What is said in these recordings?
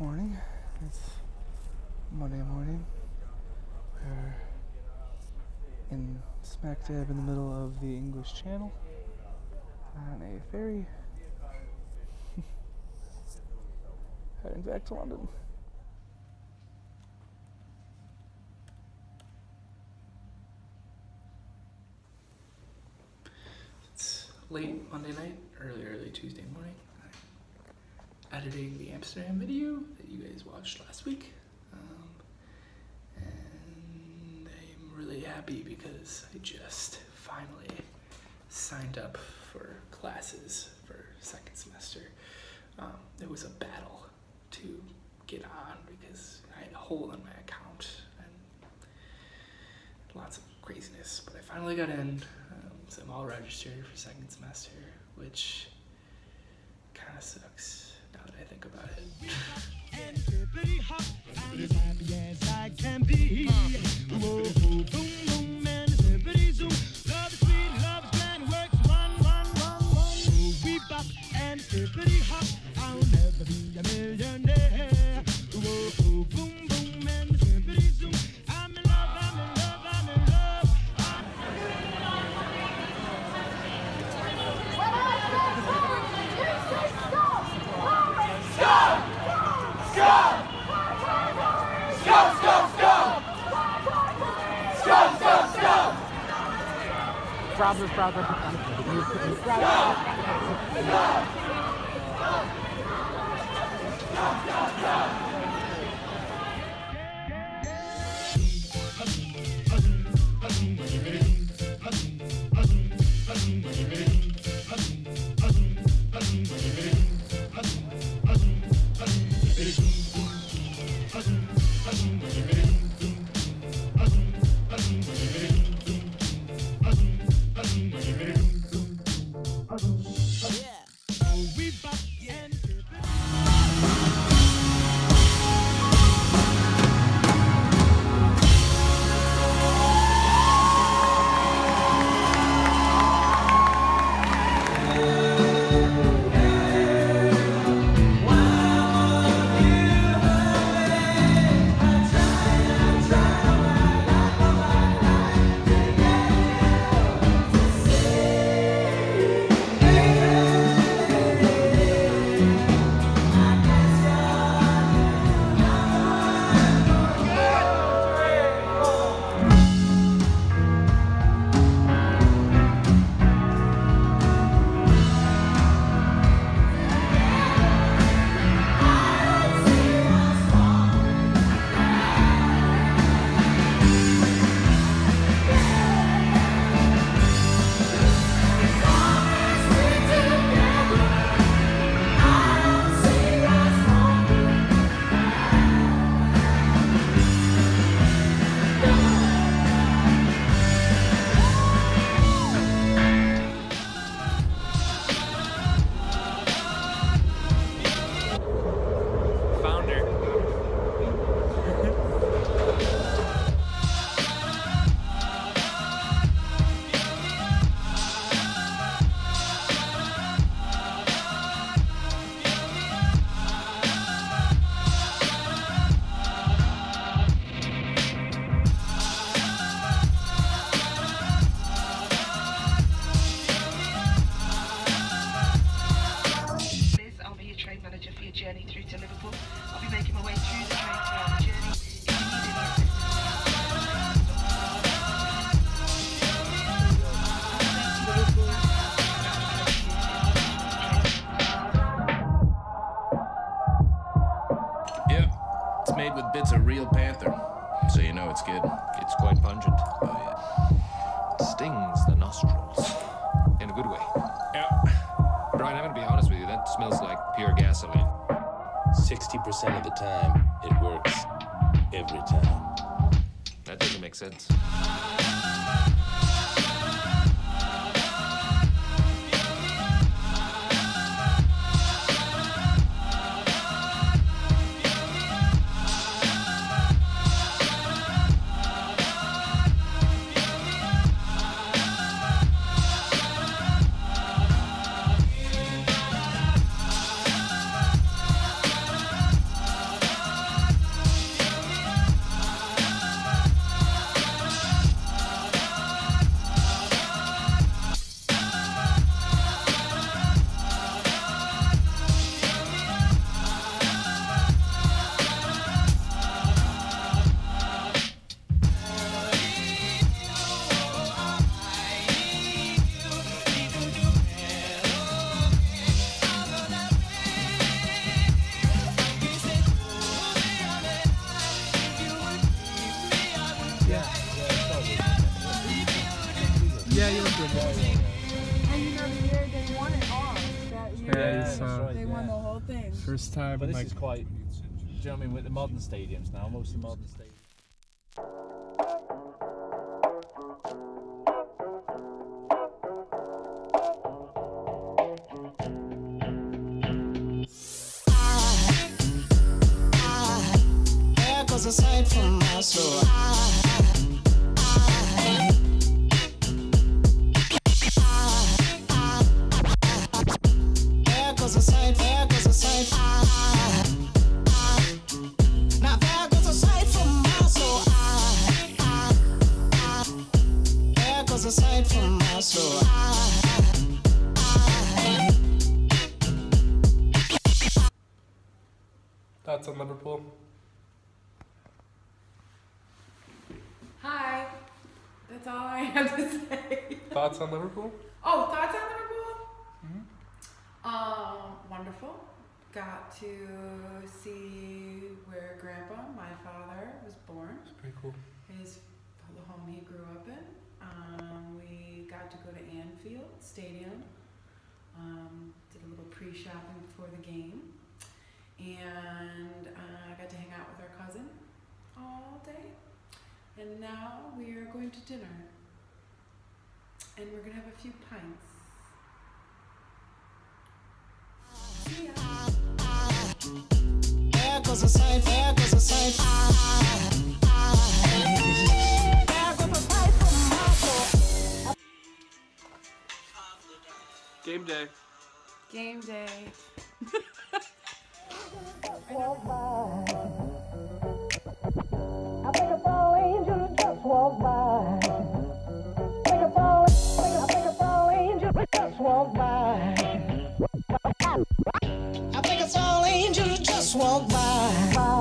morning. It's Monday morning. We're in smack dab in the middle of the English Channel on a ferry heading back to London. It's late Monday night, early Tuesday morning. I'm editing the Amsterdam video that you guys watched last week. And I'm really happy because I just finally signed up for classes for second semester. It was a battle to get on because I had a hole in my account and lots of craziness, but I finally got in. So I'm all registered for second semester, which kind of sucks now that I think about it. As happy as I can be. Whoa, boom, boom, and zippity zoom. Love is sweet, love is grand, works one. We bop and zippity hop. I'll never be a millionaire. Whoa, boom, boom, and zippity zoom. I'm in love. Journey through to Liverpool. I'll be making my way through the train throughout the journey. If you need any assistance. Yeah, it's made with bits of real panther, so you know it's good. It's quite pungent. Oh yeah, it stings the nostrils in a good way. Yeah, Brian, I'm gonna be honest with you. That smells like pure gasoline. 60% of the time, it works every time. That doesn't make sense. Yeah, you look good. And you know the year they won it all. That year Yeah, they won the whole thing. first time. But this like, is quite, do you know what I mean, with the modern stadiums now, most of the modern stadiums. There goes a sight from my soul. There goes a sight, there goes a sight. Now there goes a sight from my soul. There goes a sight from my soul. thoughts on Liverpool? Hi. That's all I have to say. Thoughts on Liverpool? Oh, thoughts on Liverpool? Wonderful. Got to see where Grandpa, my father, was born. It's pretty cool. The home he grew up in. We got to go to Anfield Stadium. Did a little pre-shopping before the game. And I got to hang out with our cousin all day. And now we are going to dinner. And we're going to have a few pints. See ya. There goes a sight, there goes a sight. There goes a sight from my soul. Game day. Game day. I think a fall angel just walked by. I think a fall angel just walked by. I think a fall angel just walked by.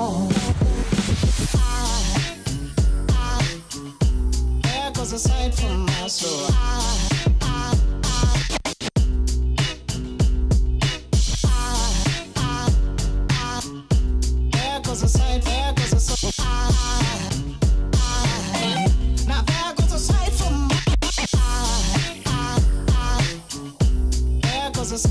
There goes a sight from my soul. There goes a sight, there goes a sight. Now there goes a sight from my there goes a sight.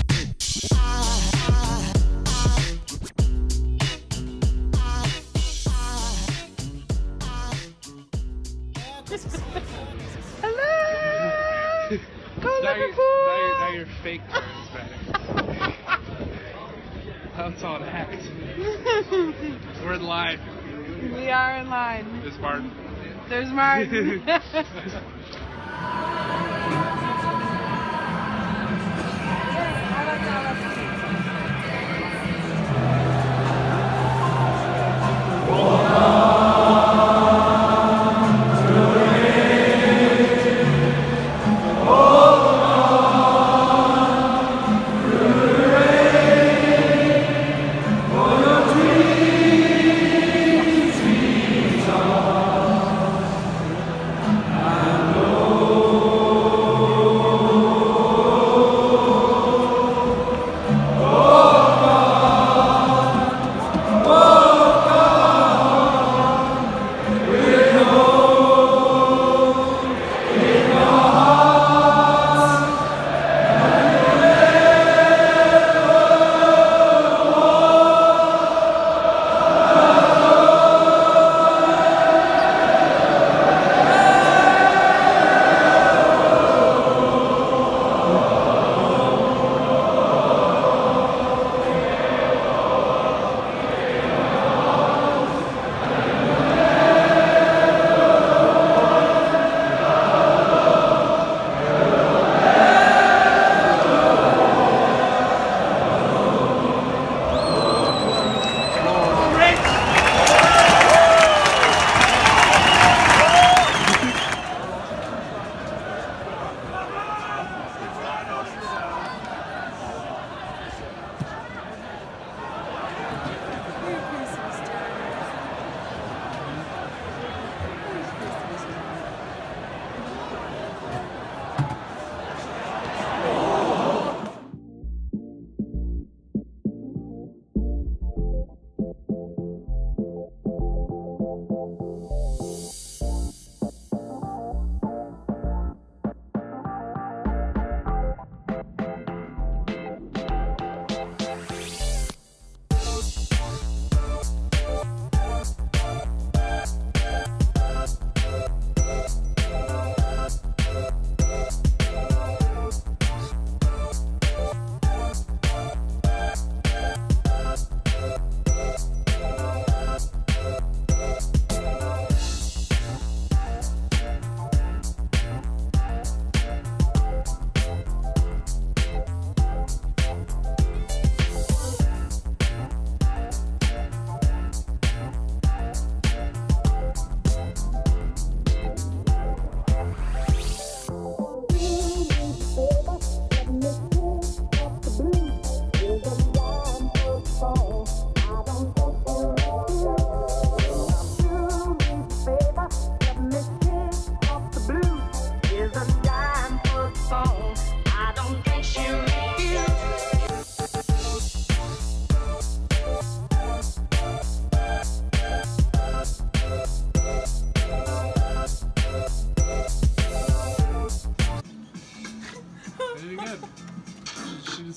Now your fake is better. That's all an act. We're in line. We are in line. There's Martin. There's Martin. I know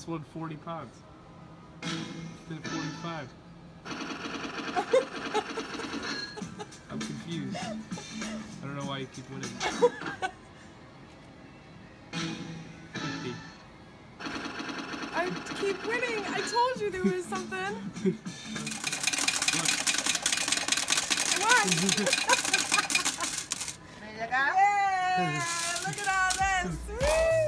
just won 40 pounds. Instead of 45. I'm confused. I don't know why you keep winning. 50. I keep winning. I told you there was something. I won. Yeah, look at all this. Woo!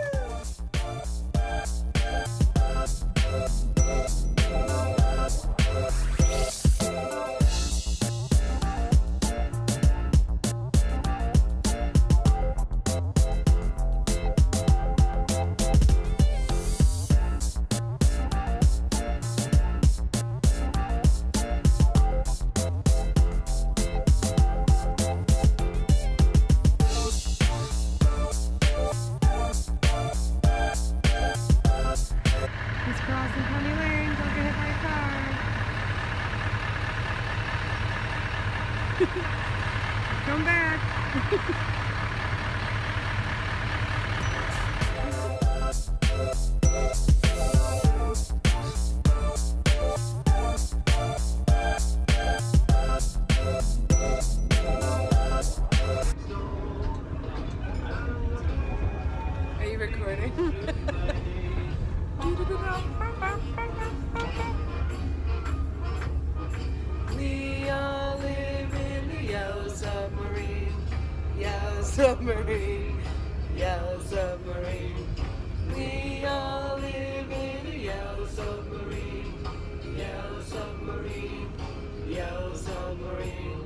Crossing County Lane, don't get hit by a car. Come back. Are you recording? We all live in the yellow submarine, yellow submarine, yellow submarine. We all live in the yellow submarine, yellow submarine, yellow submarine.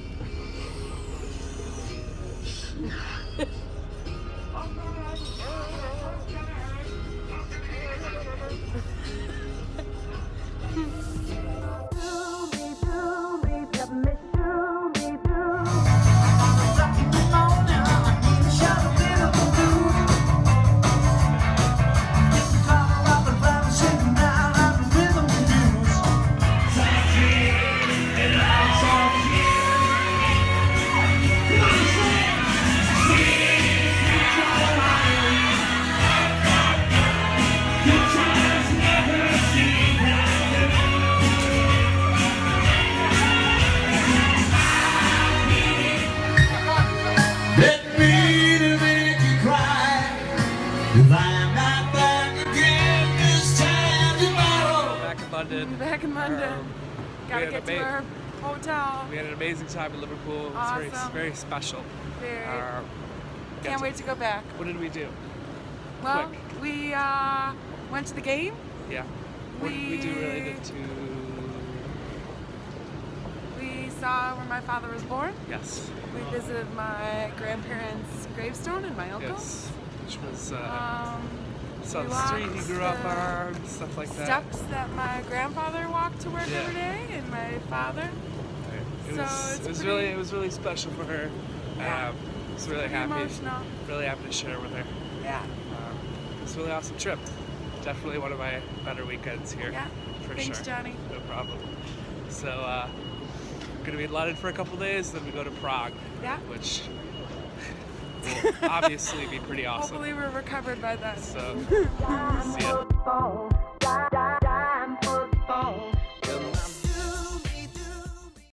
London. Back in London. Gotta get to our hotel. We had an amazing time in Liverpool. It was Awesome. very special. Very. Can't wait to go back. What did we do? Well, Quick. we went to the game. Yeah. What did we do related to? We saw where my father was born. Yes. We visited my grandparents' gravestone and my uncle's. Yes. Which was we saw the street he walked grew up on, stuff like that. Steps that my grandfather walked to work every day, and my father. It was really special for her. Yeah. I was really happy. Emotional. Really happy to share with her. Yeah. It was a really awesome trip. Definitely one of my better weekends here. Yeah. For Thanks, sure. Johnny. No problem. So, gonna be in London for a couple days, then we go to Prague. Yeah. Which will obviously be pretty awesome. Hopefully we're recovered by then. So, see ya.